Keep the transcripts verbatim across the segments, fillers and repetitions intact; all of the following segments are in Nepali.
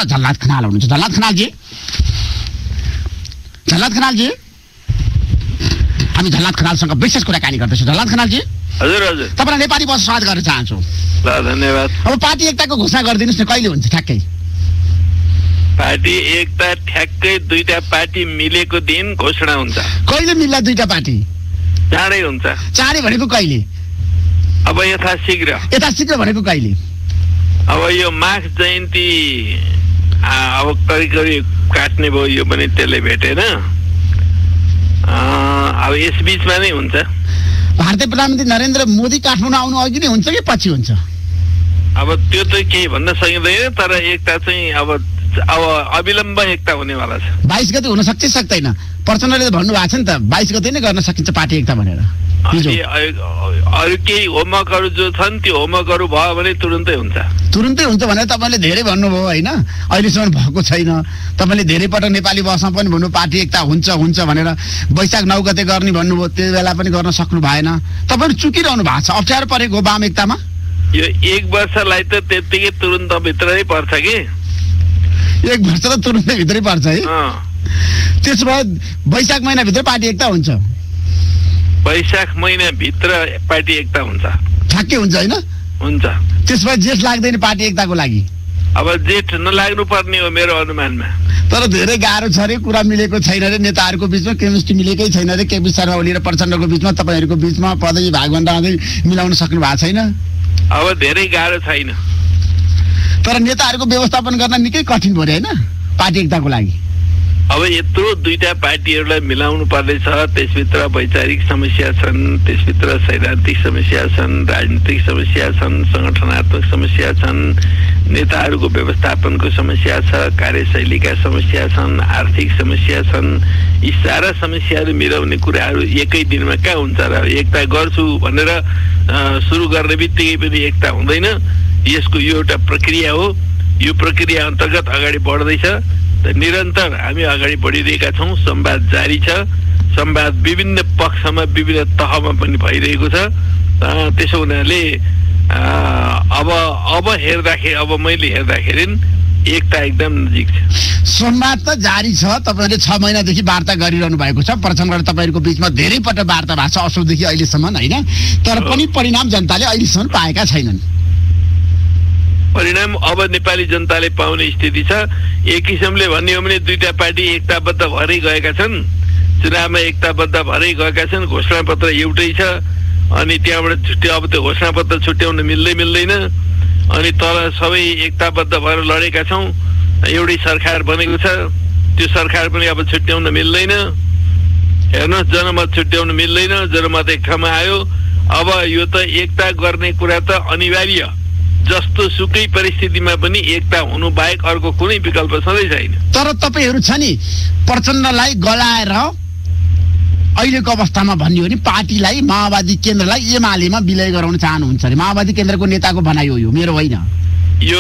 झलनाथ खनाल हुनुहुन्छ। झलनाथ खनालजी झलनाथ खनालजी हामी झलनाथ खनालसँग विशेष कुराकानी गर्दैछौँ। झलनाथ खनालजी हजुर हजुर तपाईँलाई नेपाली बस स्वागत गर्न चाहन्छु। ल धन्यवाद। अब पार्टी एकताको घोषणा गरिदिनुहोस् न, कहिले हुन्छ ठ्याक्कै? पार्टी एकता ठ्याक्कै दुईटा पार्टी मिलेको दिन घोषणा हुन्छ। कहिले मिल्ला दुईटा पार्टी? चाँडै हुन्छ। चाँडै भनेको कहिले? अब यथाशीघ्र। यथाशीघ्र भनेको कहिले? अब यो माघ जयन्ती अब करिब करिब काट्ने भयो, यो पनि त्यसले भेटेन। अब यस बिचमा नै हुन्छ। भारतीय प्रधानमन्त्री नरेन्द्र मोदी काठमाडौँ आउनु अघि नै हुन्छ कि पछि हुन्छ? अब त्यो त केही भन्न सकिँदैन, तर एकता चाहिँ अब अब अविलम्ब एकता हुनेवाला छ। बाइस गते हुन सक्छ सक्दैन? प्रचण्डले भन्नुभएको छ नि त बाइस गते नै गर्न सकिन्छ पार्टी एकता भनेर। अरू केही होमवर्कहरू जो छन् त्यो होमवर्कहरू भयो भने तुरुन्तै हुन्छ। तुरुन्तै हुन्छ भनेर तपाईँले धेरै भन्नुभयो होइन, अहिलेसम्म भएको छैन। तपाईँले धेरै पटक नेपाली बसमा पनि भन्नु पार्टी एकता हुन्छ हुन्छ भनेर, वैशाख नौ गते गर्ने भन्नुभयो, त्यो बेला पनि गर्न सक्नु भएन। तपाईँहरू चुकिरहनु भएको छ, अप्ठ्यारो परेको वाम एकतामा। यो एक वर्षलाई त त्यत्तिकै तुरुन्त भित्रै पर्छ कि, एक वर्ष त तुरुन्तै भित्रै पर्छ है। त्यसो भए वैशाख महिनाभित्र पार्टी एकता हुन्छ? वैशाख महिनाभित्र पार्टी एकता हुन्छ, ठ्याक्कै हुन्छ होइन? हुन्छ। त्यसो भए जेठ लाग्दैन पार्टी एकताको लागि? अब जेठ नलाग्नु पर्ने हो मेरो अनुमानमा। तर धेरै गाह्रो छ अरे, कुरा मिलेको छैन अरे नेताहरूको बिचमा, केमिस्ट्री मिलेकै छैन अरे। केपी शर्मा ओली र प्रचण्डको बिचमा, तपाईँहरूको बिचमा पदवी भागभन्दा अझै मिलाउन सक्नु भएको छैन? अब धेरै गाह्रो छैन, तर नेताहरूको व्यवस्थापन गर्न निकै कठिन भयो होइन पार्टी एकताको लागि। अब यत्रो दुईटा पार्टीहरूलाई मिलाउनु पर्दैछ, त्यसभित्र वैचारिक समस्या छन्, त्यसभित्र सैद्धान्तिक समस्या छन्, राजनीतिक समस्या छन्, सङ्गठनात्मक समस्या छन्, नेताहरूको व्यवस्थापनको समस्या छ, कार्यशैलीका समस्या छन्, आर्थिक समस्या छन्। यी सारा समस्याहरू मिलाउने कुराहरू एकै दिनमा कहाँ हुन्छ र? एकता गर्छु भनेर सुरु गर्ने बित्तिकै पनि एकता हुँदैन। यसको यो एउटा प्रक्रिया हो। यो प्रक्रिया अन्तर्गत अगाडि बढ्दैछ, निरन्तर हामी अगाडि बढिरहेका छौँ। संवाद जारी छ, संवाद विभिन्न पक्षमा विभिन्न तहमा पनि भइरहेको छ। त्यसो हुनाले अब अब हेर्दाखेरि अब मैले हेर्दाखेरि एकता एकदम नजिक छ। संवाद त जारी छ, तपाईँले छ महिनादेखि वार्ता गरिरहनु भएको छ, प्रचण्ड र तपाईँहरूको बिचमा धेरै पटक वार्ता भएको छ असोजदेखि अहिलेसम्म होइन, तर पनि परिणाम जनताले अहिलेसम्म पाएका छैनन्। परिणाम अब नेपाली जनताले पाउने स्थिति छ। एक किसिमले भन्ने हो भने दुईटा पार्टी एकताबद्ध भएरै गएका छन्, चुनावमा एकताबद्ध भएरै गएका छन्। घोषणा पत्र एउटै छ, अनि त्यहाँबाट छुट्यो अब त्यो घोषणा पत्र छुट्याउन मिल्दै मिल्दैन। अनि तल सबै एकताबद्ध भएर लडेका छौँ, एउटै सरकार बनेको छ, त्यो सरकार पनि अब छुट्याउन मिल्दैन। हेर्नुहोस्, जनमत छुट्याउन मिल्दैन, जनमत एक ठाउँमा आयो। अब यो त एकता गर्ने कुरा त अनिवार्य, जस्तो सुकै परिस्थितिमा पनि एकता हुनु बाहेक अर्को कुनै विकल्प सधैँ छैन। तर तपाईँहरू छ नि प्रचण्डलाई गलाएर अहिलेको अवस्थामा भन्ने हो भने पार्टीलाई, माओवादी केन्द्रलाई एमालेमा विलय गराउन चाहनुहुन्छ अरे। माओवादी केन्द्रको नेताको भनाइ हो यो, मेरो होइन। यो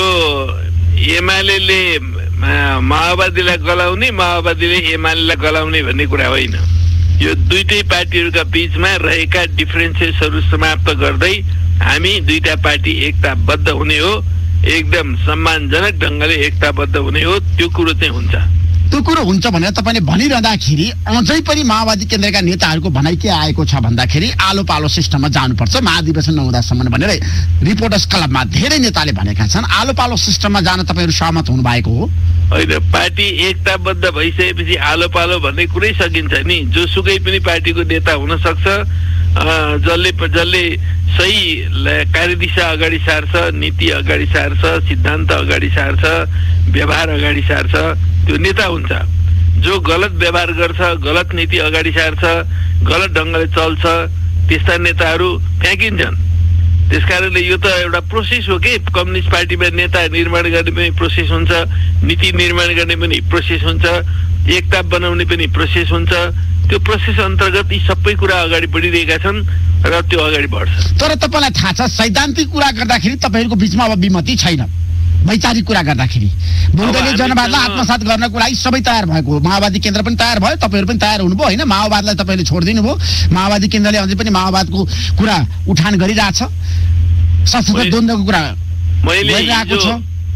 एमाले माओवादीलाई गलाउने, माओवादीले एमालेलाई गलाउने भन्ने कुरा होइन। यो दुईटै पार्टीहरूका बिचमा रहेका डिफरेन्सेसहरू समाप्त गर्दै हामी दुईटा पार्टी एकताबद्ध हुने हो, एकदम सम्मानजनक ढङ्गले एकताबद्ध हुने हो। त्यो कुरो चाहिँ हुन्छ। त्यो कुरो हुन्छ भनेर तपाईँले भनिरहँदाखेरि अझै पनि माओवादी केन्द्रका नेताहरूको भनाइ के आएको छ भन्दाखेरि आलो पालो सिस्टममा जानुपर्छ, महाधिवेशन नहुँदासम्म भनेर रिपोर्टर्स क्लबमा धेरै नेताले भनेका छन्। आलो पालो सिस्टममा जान तपाईँहरू सहमत हुनु भएको हो? होइन, पार्टी एकताबद्ध भइसकेपछि आलो पालो भन्ने कुरै सकिन्छ नि। जोसुकै पनि पार्टीको नेता हुन सक्छ, जसले जसले सही कार्यदिशा अगाडि सार्छ, नीति अगाडि सार्छ, सिद्धान्त अगाडि सार्छ, व्यवहार अगाडि सार्छ, त्यो नेता हुन्छ। जो गलत व्यवहार गर्छ, गलत नीति अगाडि सार्छ, गलत ढङ्गले चल्छ, त्यस्ता नेताहरू फ्याँकिन्छन्। त्यसकारणले यो त एउटा प्रोसेस हो कि कम्युनिस्ट पार्टीमा नेता निर्माण गर्ने पनि प्रोसेस हुन्छ, नीति निर्माण गर्ने पनि प्रोसेस हुन्छ, एकता बनाउने पनि प्रोसेस हुन्छ। त्यो प्रोसेस अन्तर्गत यी सबै कुरा अगाडि बढिरहेका छन् र त्यो अगाडि बढ्छ। तर तपाईँलाई थाहा छ सैद्धान्तिक कुरा गर्दाखेरि तपाईँहरूको बिचमा अब विमति छैन। वैचारिक कुरा गर्दाखेरि बुद्धले जनवादलाई आत्मसात गर्नको लागि सबै तयार भएको हो। माओवादी केन्द्र पनि तयार भयो, तपाईँहरू पनि तयार हुनुभयो होइन। माओवादलाई तपाईँले छोडिदिनु भयो, माओवादी केन्द्रले अझै पनि माओवादको कुरा उठान गरिरहेछ, सशस्त्र द्वन्द्वको कुरा मैले गरिरहेको छ।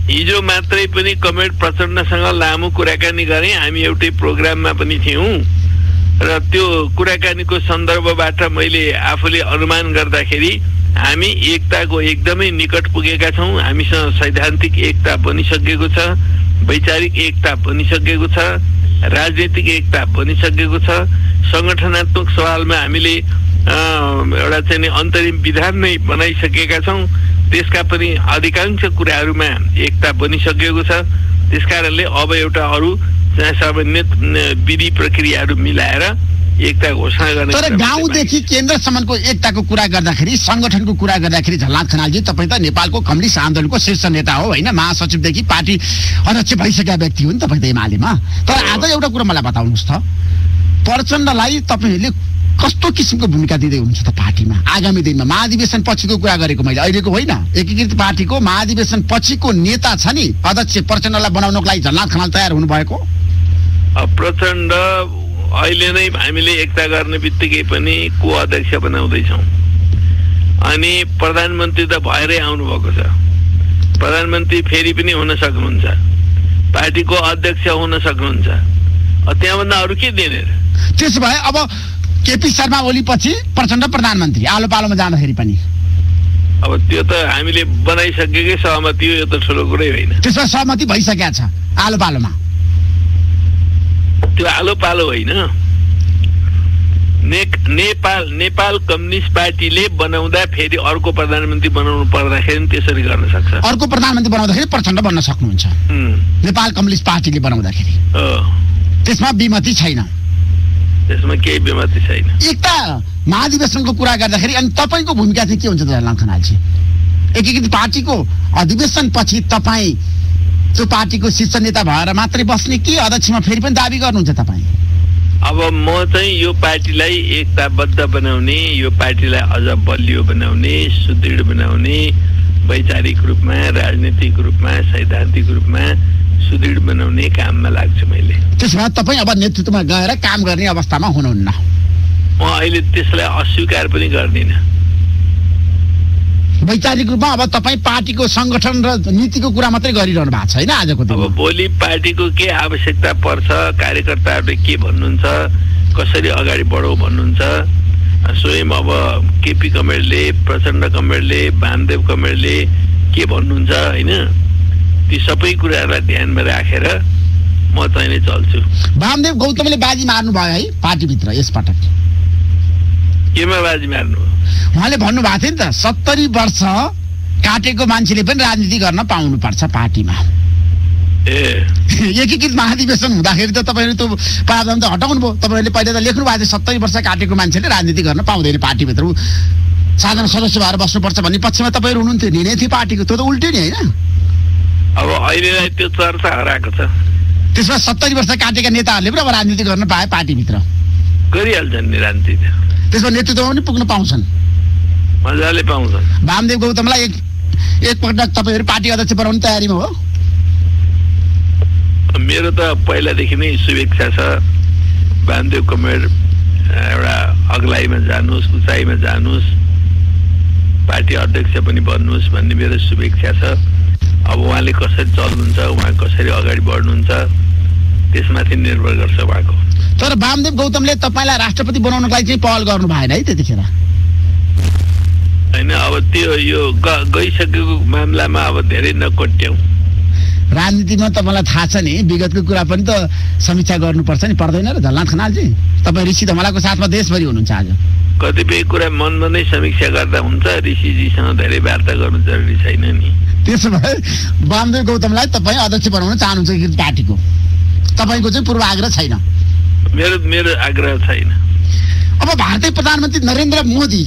हिजो मात्रै पनि कमरेड प्रचण्डसँग लामो कुराकानी गरेँ। हामी एउटै प्रोग्राममा पनि थियौँ र त्यो कुराकानीको सन्दर्भबाट मैले आफूले अनुमान गर्दाखेरि हामी एकताको एकदमै निकट पुगेका छौँ। हामीसँग सैद्धान्तिक एकता बनिसकेको छ, वैचारिक एकता बनिसकेको छ, राजनीतिक एकता बनिसकेको छ। सङ्गठनात्मक सवालमा हामीले एउटा चाहिँ नि अन्तरिम विधान नै बनाइसकेका छौँ। त्यसका पनि अधिकांश कुराहरूमा एकता बनिसकेको छ। त्यसकारणले अब एउटा अरू सामान्य विधि प्रक्रियाहरू मिलाएर एकता घोषणा गर्ने। तर गाउँदेखि केन्द्रसम्मको एकताको कुरा गर्दाखेरि, सङ्गठनको कुरा गर्दाखेरि झलनाथ खनालजी तपाईँ त नेपालको कम्युनिस्ट आन्दोलनको शीर्ष नेता हो होइन, महासचिवदेखि पार्टी अध्यक्ष भइसकेका व्यक्ति हो नि तपाईँ त एमालेमा। तर आज एउटा कुरा मलाई बताउनुहोस् त, प्रचण्डलाई तपाईँहरूले कस्तो किसिमको भूमिका दिँदै हुनुहुन्छ त पार्टीमा आगामी दिनमा? महाधिवेशन पछिको कुरा गरेको मैले, अहिलेको होइन। एकीकृत पार्टीको महाधिवेशन पछिको नेता छ नि अध्यक्ष, प्रचण्डलाई बनाउनको लागि झलनाथ खनाल तयार हुनुभएको? प्रचण्ड अहिले नै हामीले एकता गर्ने बित्तिकै पनि को अध्यक्ष बनाउँदैछौँ अनि प्रधानमन्त्री त भएरै आउनुभएको छ। प्रधानमन्त्री फेरि पनि हुन सक्नुहुन्छ, पार्टीको अध्यक्ष हुन सक्नुहुन्छ। त्यहाँभन्दा अरू के दिने? त्यसो भए अब केपी शर्मा ओली पछि प्रचण्ड प्रधानमन्त्री आलो पालोमा जाँदाखेरि पनि अब त्यो त हामीले बनाइसकेकै सहमति हो, यो त ठुलो कुरै होइन। त्यसमा सहमति भइसकेको छ आलो पालोमा? त्यो आलो पालो होइन। ने, नेपाल नेपाल कम्युनिस्ट पार्टीले बनाउँदा फेरि अर्को प्रधानमन्त्री बनाउनु पर्दाखेरि त्यसरी गर्न सक्छ। अर्को प्रधानमन्त्री बनाउँदाखेरि प्रचण्ड बन्न सक्नुहुन्छ नेपाल कम्युनिस्ट पार्टीले बनाउँदाखेरि? त्यसमा विमति छैन? त्यसमा केही विमति छैन। एकता महाधिवेशनको कुरा गर्दाखेरि अनि तपाईँको भूमिका चाहिँ के हुन्छ त झलनाथ खनालजी? एकीकृत पार्टीको अधिवेशन पछि तपाईँ त्यो पार्टीको शीर्ष नेता भएर मात्रै बस्ने कि अध्यक्षमा फेरि पनि दाबी गर्नुहुन्छ तपाईँ? अब म चाहिँ यो पार्टीलाई एकताबद्ध बनाउने, यो पार्टीलाई अझ बलियो बनाउने, सुदृढ बनाउने, वैचारिक रूपमा, राजनीतिक रूपमा, सैद्धान्तिक रूपमा सुदृढ बनाउने काममा लाग्छु मैले। त्यसो भए तपाईँ अब नेतृत्वमा गएर काम गर्ने अवस्थामा हुनुहुन्न? म अहिले त्यसलाई अस्वीकार पनि गर्दिनँ। वैचारिक रूपमा अब तपाईँ पार्टीको सङ्गठन र नीतिको कुरा मात्रै गरिरहनु भएको छैन आजको दिनमा? अब भोलि पार्टीको के आवश्यकता पर्छ, कार्यकर्ताहरूले के भन्नुहुन्छ, कसरी अगाडि बढौँ भन्नुहुन्छ, स्वयं अब केपी कमरेडले, प्रचण्ड कमरेडले, वामदेव कमरेडले के भन्नुहुन्छ होइन, ती सबै कुराहरूलाई ध्यानमा राखेर म चाहिँ नै चल्छु। वामदेव गौतमले बाजी मार्नु भयो है पार्टीभित्र यसपटक? केमा बाजी मार्नु? उहाँले भन्नुभएको थियो नि त सत्तरी वर्ष काटेको मान्छेले पनि राजनीति गर्न पाउनुपर्छ पार्टीमा। ए एकीकृत महाधिवेशन हुँदाखेरि त तपाईँहरू त्यो प्रावधान त हटाउनु भयो। तपाईँहरूले पहिला त लेख्नु भएको थियो सत्तरी वर्ष काटेको मान्छेले राजनीति गर्न पाउँदैन, पार्टीभित्र साधारण सदस्य भएर बस्नुपर्छ भन्ने पक्षमा तपाईँहरू हुनुहुन्थ्यो, निर्णय थियो पार्टीको। त्यो त उल्टो नि होइन? अब अहिलेलाई त्यो चर्चा हराएको छ। त्यसमा सत्तरी वर्ष काटेका नेताहरूले पनि अब राजनीति गर्न पाए पार्टीभित्र? गरिहाल्छन् नि राजनीति। त्यसमा नेतृत्वमा पनि पुग्न पाउँछन्? मजाले पाउँछन्। वामदेव गौतमलाई एक एकपटक तपाईँहरू पार्टी अध्यक्ष बनाउने तयारीमा हो? मेरो त पहिलादेखि नै शुभेच्छा छ वामदेव कमरेड एउटा अग्लाइमा जानुहोस्, उचाइमा जानुहोस्, पार्टी अध्यक्ष पनि बन्नुहोस् भन्ने मेरो शुभेच्छा छ। अब उहाँले कसरी चल्नुहुन्छ, उहाँ कसरी अगाडि बढ्नुहुन्छ त्यसमाथि निर्भर गर्छ उहाँको। तर वामदेव गौतमले तपाईँलाई राष्ट्रपति बनाउनको लागि चाहिँ पहल गर्नु भएन है त्यतिखेर? होइन, अब त्यो यो गइसकेको मामलामा अब धेरै नकोट्याउँ। राजनीतिमा तपाईँलाई थाहा छ नि, विगतको कुरा पनि त समीक्षा गर्नुपर्छ नि, पर्दैन र झलनाथ खनालजी? तपाईँ ऋषि धमलाको साथमा देशभरि हुनुहुन्छ आज। कतिपय कुरा मनमा नै समीक्षा गर्दा हुन्छ, ऋषिजीसँग धेरै वार्ता गर्नु जरुरी छैन नि। त्यसो भए वामदेव गौतमलाई तपाईँ अध्यक्ष बनाउन चाहनुहुन्छ एकीकृत पार्टीको? तपाईँको चाहिँ पूर्व आग्रह छैन? मेरो मेरो आग्रह छैन। अब भारतीय प्रधानमन्त्री नरेन्द्र मोदी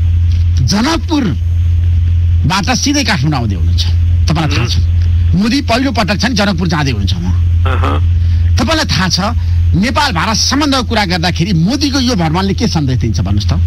जनकपुरबाट सिधै काठमाडौँ आउँदै हुनुहुन्छ, तपाईँलाई थाहा छ? मोदी पहिलो पटक छ नि जनकपुर जाँदै हुनुहुन्छ उहाँ। तपाईँलाई थाहा छ नेपाल भारत सम्बन्धको कुरा गर्दाखेरि मोदीको यो भ्रमणले के सन्देश दिन्छ भन्नुहोस् त?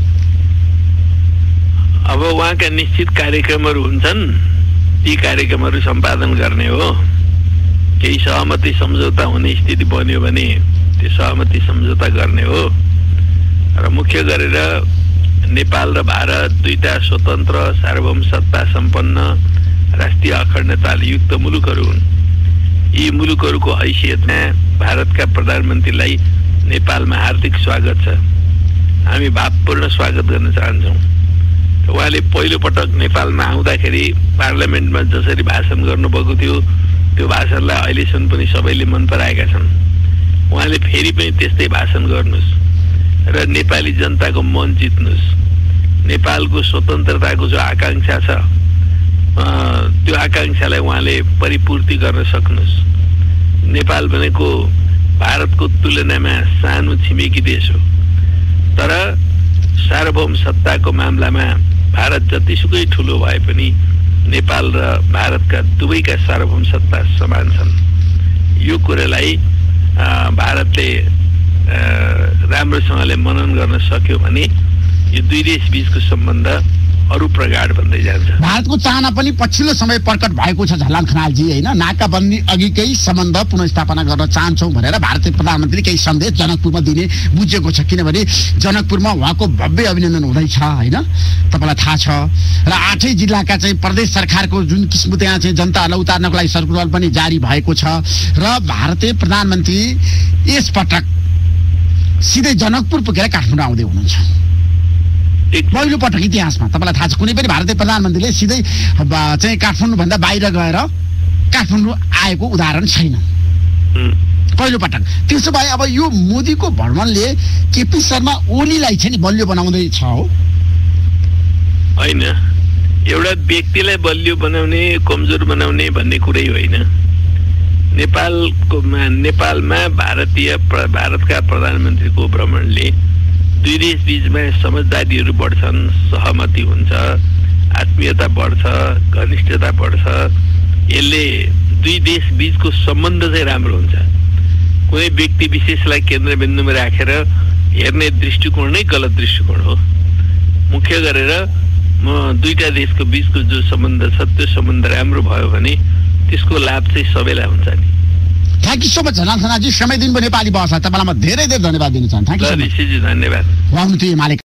अब उहाँका निश्चित कार्यक्रमहरू हुन्छन्, ती कार्यक्रमहरू सम्पादन गर्ने हो। केही सहमति सम्झौता हुने स्थिति बन्यो भने त्यो सहमति सम्झौता गर्ने हो। र मुख्य गरेर नेपाल र भारत दुईटा स्वतन्त्र सार्वभौम सत्ता सम्पन्न राष्ट्रिय अखण्डताले युक्त मुलुकहरू हुन्। यी मुलुकहरूको हैसियतमा भारतका प्रधानमन्त्रीलाई नेपालमा हार्दिक स्वागत छ। हामी भावपूर्ण स्वागत गर्न चाहन्छौँ। उहाँले पहिलो पटक नेपालमा आउँदाखेरि पार्लियामेन्टमा जसरी भाषण गर्नुभएको थियो त्यो भाषणलाई अहिलेसम्म पनि सबैले मन पराएका छन्। उहाँले फेरि पनि त्यस्तै भाषण गर्नुहोस् र नेपाली जनताको मन जित्नुहोस्। नेपालको स्वतन्त्रताको जो आकांक्षा छ त्यो आकांक्षालाई उहाँले परिपूर्ति गर्न सक्नुहोस्। नेपाल भनेको भारतको तुलनामा सानो छिमेकी देश हो, तर सार्वभौम सत्ताको मामलामा भारत जतिसुकै ठुलो भए पनि नेपाल र भारतका दुवैका सार्वभौम सत्ता समान छन्। यो कुरालाई भारतले राम्रोसँगले मनन गर्न सक्यो भने यो दुई देश बीचको सम्बन्ध अरू प्रगाढ बन्दै जान्छ। भारतको चाहना पनि पछिल्लो समय प्रकट भएको छ झलनाथ खनालजी, होइन? नाकाबन्दी अघिकै सम्बन्ध पुनर्स्थापना गर्न चाहन्छौँ भनेर भारतीय प्रधानमन्त्रीले केही सन्देश जनकपुरमा दिने बुझेको छ, किनभने जनकपुरमा उहाँको भव्य अभिनन्दन हुँदैछ, होइन? तपाईँलाई थाहा छ। र आठै जिल्लाका चाहिँ प्रदेश सरकारको जुन किसिमको त्यहाँ चाहिँ जनताहरूलाई उतार्नको लागि सर्कुलर पनि जारी भएको छ र भारतीय प्रधानमन्त्री यसपटक सिधै जनकपुर पुगेर काठमाडौँ आउँदै हुनुहुन्छ। पहिलो पटक इतिहासमा तपाईँलाई थाहा छ कुनै पनि भारतीय प्रधानमन्त्रीले सिधै चाहिँ काठमाडौँभन्दा बाहिर गएर काठमाडौँ आएको उदाहरण छैन, पहिलो पटक। त्यसो भए अब यो मोदीको भ्रमणले केपी शर्मा ओलीलाई चाहिँ नि बलियो बनाउँदैछ हो? होइन, एउटा व्यक्तिलाई बलियो बनाउने कमजोर बनाउने भन्ने कुरै होइन। नेपालको नेपालमा भारतीय भारतका प्रधानमन्त्रीको भ्रमणले दुई देश बीचमा समझदारीहरू बढ्छन्, सहमति हुन्छ, आत्मीयता बढ्छ, घनिष्ठता बढ्छ। यसले दुई देश बीचको सम्बन्ध चाहिँ राम्रो हुन्छ। कुनै व्यक्ति विशेषलाई केन्द्रबिन्दुमा राखेर हेर्ने दृष्टिकोण नै गलत दृष्टिकोण हो। मुख्य गरेर म दुईटा देशको बीचको जो सम्बन्ध छ त्यो सम्बन्ध राम्रो भयो भने त्यसको लाभ चाहिँ सबैलाई हुन्छ नि। Thank you so much Jhalnath Khanalji, समय दिनुभयो नेपाली भाषा। तपाईँलाई म धेरै धेरै धन्यवाद दिन चाहन्छु। Thank you so much. Rishiji धन्यवाद। उहाँ हुनुहुन्थ्यो एमाले